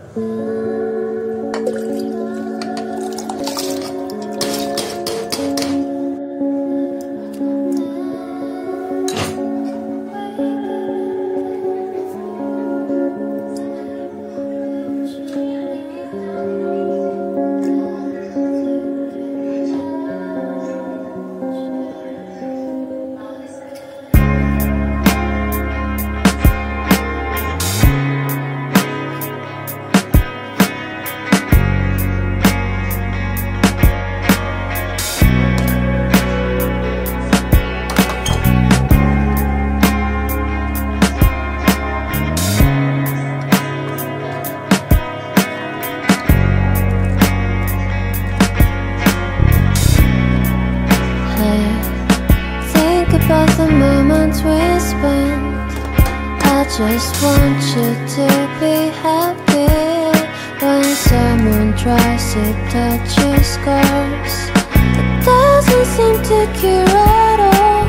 About the moments we spent, I just want you to be happy. When someone tries to touch your scars, it doesn't seem to cure at all.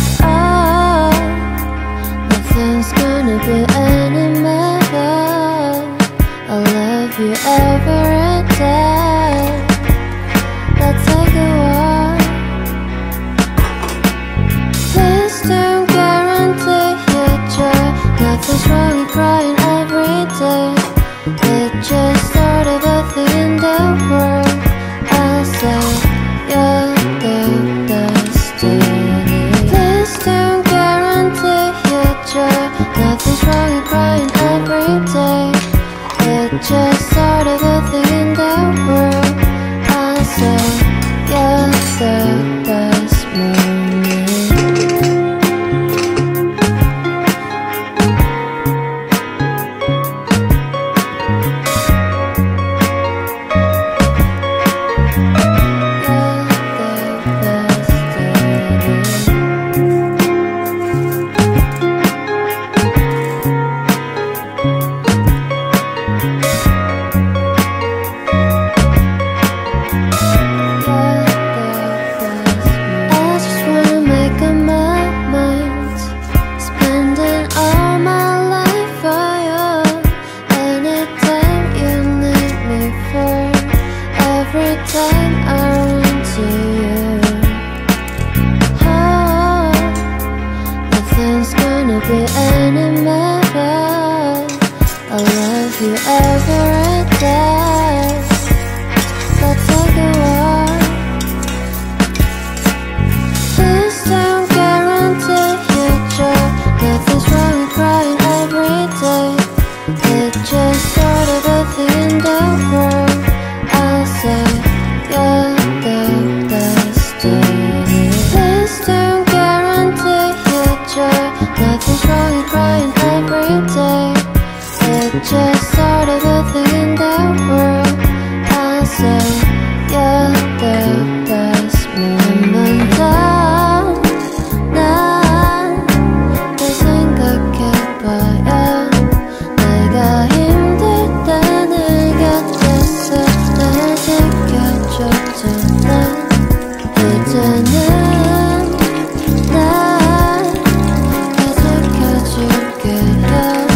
Nothing's gonna be any better. I love you every day. Let's take a walk. Please don't guarantee your joy. Nothing's wrong with crying every day. It's just sort of a thing in the world. I'll say you're the destiny. Please don't guarantee your joy. Nothing's wrong with crying every day. It's just sort of a thing in the world. I'll say you're the best moment. Just sort of a thing in the world. I'll say you're the best moment. 난 내 생각해봐요. 내가 힘들 때 내 곁에서 날 지켜줬잖아. 이제는 날 지켜줄게요.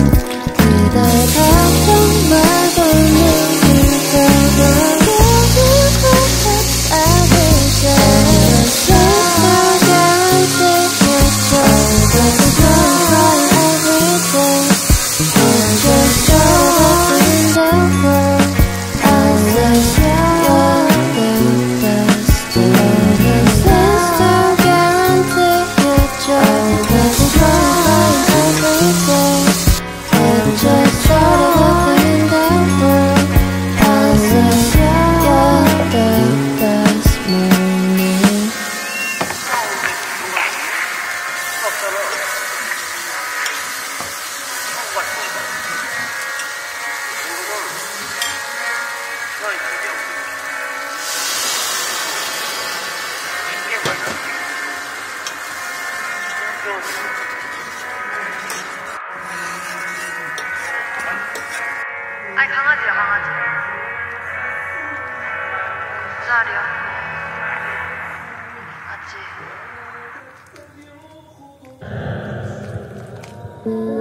아니 강아지야 강아지. 몇 살이야? 맞지?